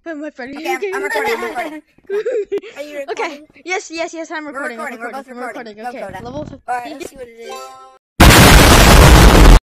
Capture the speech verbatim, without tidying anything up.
Put my phone. Okay, I'm, I'm recording. I'm recording. Are you recording? Okay. Yes, yes, yes. I'm recording. We're recording. I'm We're both recording. recording. I'm recording. Go, Okay. Coda. Level. Alright, let's see what it is.